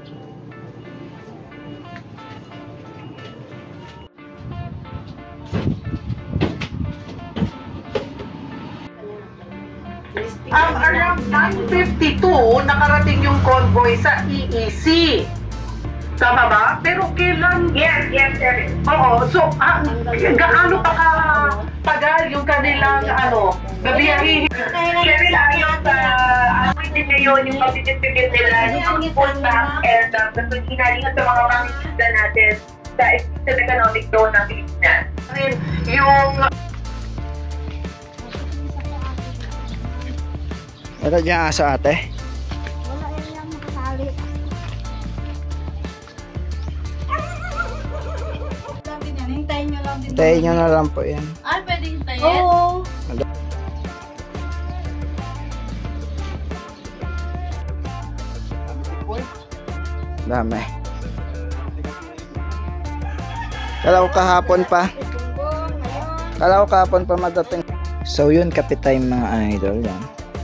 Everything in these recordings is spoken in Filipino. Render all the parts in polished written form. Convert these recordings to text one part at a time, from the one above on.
Around 9:52, nakarating yung convoy sa EEC. Tama ba? Pero kailan? Yes, sir. Oo. So, gaano pa tagal yung kanilang, gabiyahin? Sherry, ayos din ngayon yung pag-distribute nila ng food bank and gasolina sa mga pamilya natin sa Exclusive Economic Zone ng Pilipinas. Yung... Ito dyan aso ate. Wala yan lang makasali. Hintayin nyo lang din. Hintayin nyo na lang po yan. Ah, pwede hintayin? Oo. Dami. Kala ko kahapon pa. Kala ko kahapon pa madating. So yun, kapit time mga idol yan.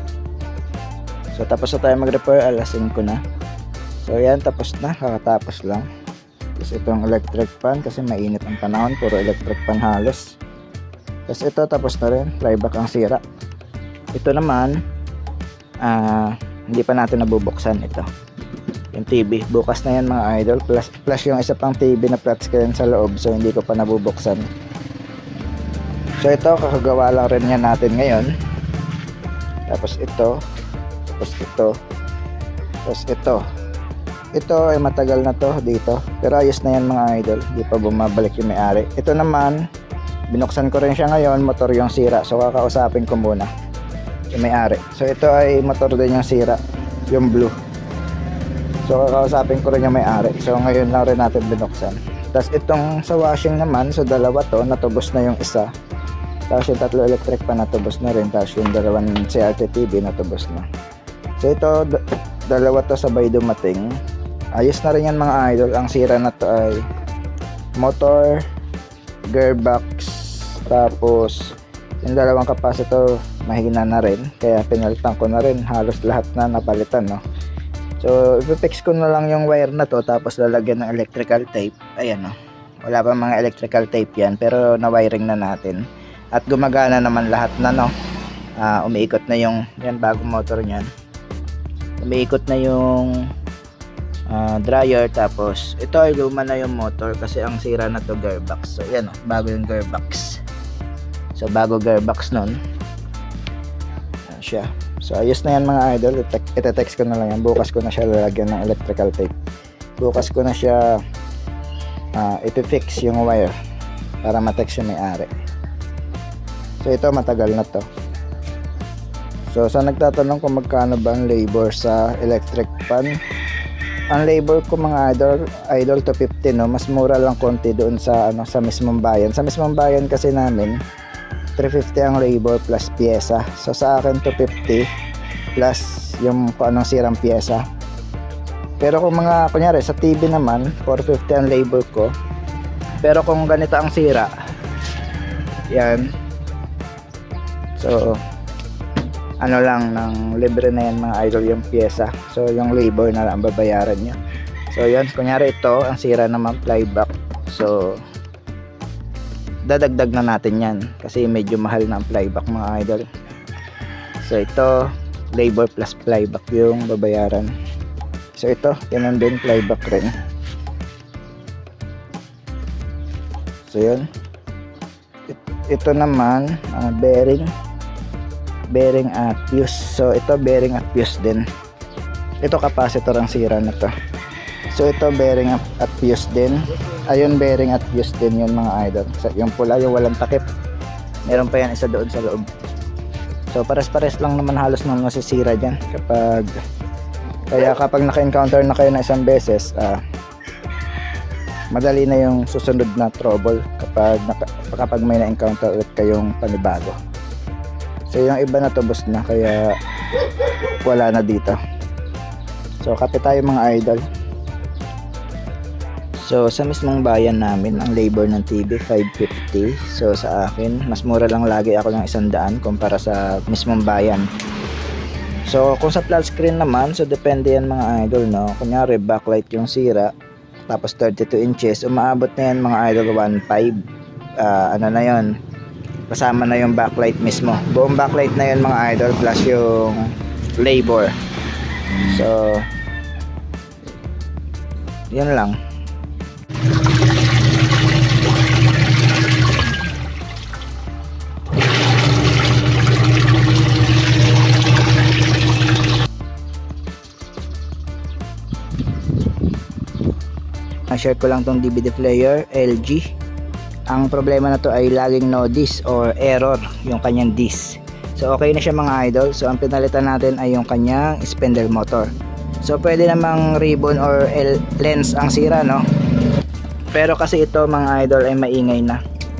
So tapos na tayo mag-repair, alas 5 na. So yan, tapos na, kakatapos lang. Tapos itong electric fan kasi mainit ang panahon, puro electric fan halos. Tapos ito, tapos na rin, flyback ang sira. Ito naman, hindi pa natin nabubuksan ito. Yung TV, bukas na yan mga idol, plus yung isa pang TV na flat screen sa loob, so hindi ko pa nabubuksan. So ito, kakagawa lang rin yan natin ngayon. Tapos ito, tapos ito, tapos ito ay matagal na to dito, pero ayos na yan mga idol, di pa bumabalik yung may-ari. Ito naman, binuksan ko rin siya ngayon, motor yung sira, so kakausapin ko muna yung may-ari. So ito ay motor din yung sira, yung blue, so kakausapin ko rin yung may-ari. So ngayon lang rin natin binuksan. Tapos itong sa washing naman, so dalawa to, natubos na yung isa, tapos yung tatlo electric pa natubos na rin, tapos yung dalawang CRT TV natubos na. So ito, dalawa to sabay dumating. Ayos na rin yan mga idol. Ang sira na to ay motor, gearbox, tapos yung dalawang capacitor mahina na rin, kaya pinalitan ko na rin, halos lahat na napalitan, no? So ipipix ko na lang yung wire na to, tapos lalagyan ng electrical tape. Ayan, no? Wala pa mga electrical tape yan, pero na-wiring na natin at gumagana naman lahat na, no? Umiikot na yung yan, bagong motor niyan. Umiikot na yung dryer. Tapos ito ay luma na yung motor kasi ang sira na to gearbox. So yan, bago yung gearbox. So bago gearbox nun. Yan siya. So ayos na yan mga idol. Ite-text ko na lang yan. Bukas ko na siya lalagyan ng electrical tape. Bukas ko na siya iti-fix yung wire para ma-text yung may-ari. So ito matagal na to. So sa nagtatanong kung magkano ba ang labor sa electric fan, ang labor ko mga idol 250, no? Mas mura lang konti doon sa sa mismong bayan. Sa mismong bayan kasi namin 350 ang labor plus pyesa. So sa akin 250 plus yung kung anong sirang pyesa. Pero kung mga kunyari sa TV naman 450 ang labor ko. Pero kung ganito ang sira, yan, so ano lang, ng libre na yan mga idol yung pyesa. So yung labor na lang babayaran nyo. So yan, kunyari ito ang sira naman, flyback. So dadagdag na natin yan kasi medyo mahal na ang flyback mga idol. So ito labor plus flyback yung babayaran. So ito, yan din, flyback rin. So yun, ito naman bearing at fuse. So ito bearing at fuse din. Ito capacitor ang sira na to. So ito bearing at fuse din. Ayun, bearing at fuse din yun mga idol. So, yung pula, yung walang takip, meron pa yan isa doon sa loob. So pares-pares lang naman halos nang masisira dyan kaya kapag naka-encounter na kayo na isang beses, madali na yung susunod na trouble kapag may na-encounter ulit kayong panibago. So yung iba natubos na kaya wala na dito. So kapit tayo mga idol. So sa mismong bayan namin ang labor ng TV 550. So sa akin mas mura lang lagi ako ng 100 kumpara sa mismong bayan. So kung sa flat screen naman, so depende yan mga idol, no. Kunyari backlight yung sira, tapos 32 inches, umaabot na yan mga idol 1.5. Ano na yon, kasama na yung backlight mismo, buong backlight na yun mga idol, plus yung labor. So yun lang. Share ko lang tong DVD player LG. Ang problema na to ay laging no disk or error yung kanyang disk. So okay na siya mga idol. So ang pinalitan natin ay yung kanyang spindle motor. So pwede namang ribbon or lens ang sira, no? Pero kasi ito mga idol ay maingay na.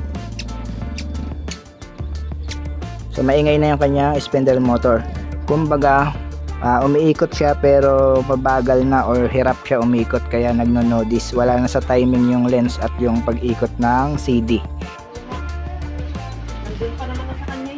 So maingay na yung kanyang spindle motor. Kumbaga umiikot siya pero mabagal na or hirap siya umikot, kaya nagno-nodis. Wala na sa timing yung lens at yung pag-ikot ng CD. Nandun pa naman na sa kanya